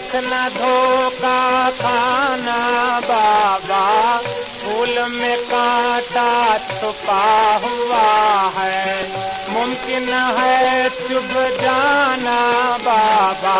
देख न धोखा खाना बाबा, फूल में कांटा छुपा हुआ है, मुमकिन है चुभ जाना बाबा।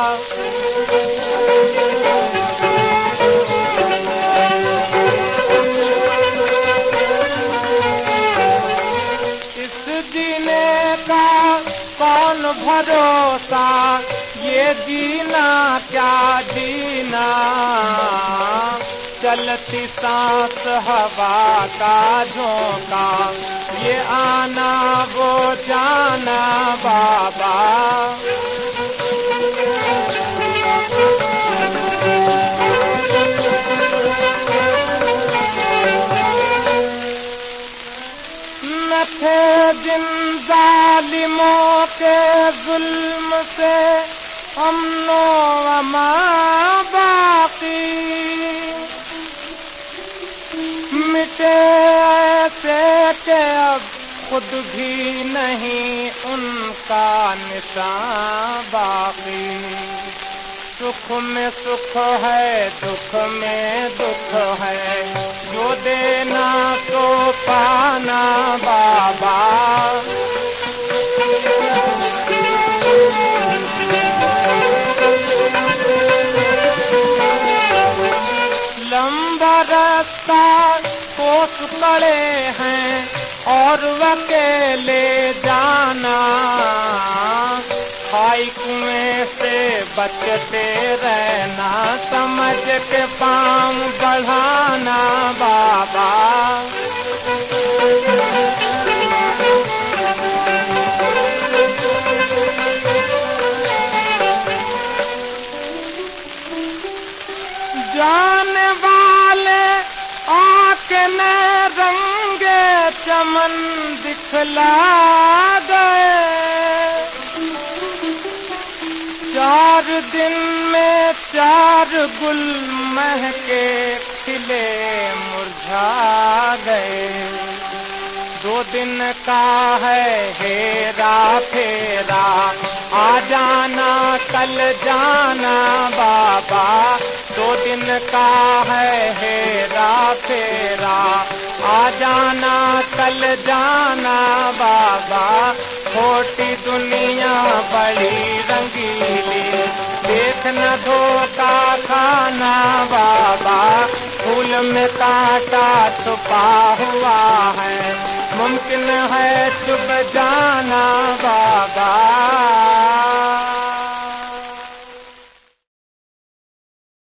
इस जीने का कौन भरोसा, ये जीना क्या जीना, चलती सांस हवा का झोंका, ये आना वो जाना बाबा। न थे जिन जालिमों के जुल्म से अमनो अमान बाकी, मिटे ऐसे के अब खुद भी नहीं उनका निशान बाकी। सुख में सुख है, दुख में दुख है, जो देना तो पाना बाबा। लंबा रास्ता कोस पड़े हैं और अकेले जाना, खाई कुएं से बचते रहना, समझ के पाँव बढ़ाना बाबा। जाने वाले आके न रंगे चमन दिखला गए, 4 दिन में 4 गुल महके खिले मुरझा गए। 2 दिन का है हेरा फेरा, आ जाना कल जाना बाबा। 2 दिन का है हेरा फेरा, आ जाना कल जाना बाबा। खोटी दुनिया बड़ी रंगीली, देख न धोखा खाना बाबा। फूल में कांटा छुपा हुआ है, मुमकिन है चुभ जाना बाबा।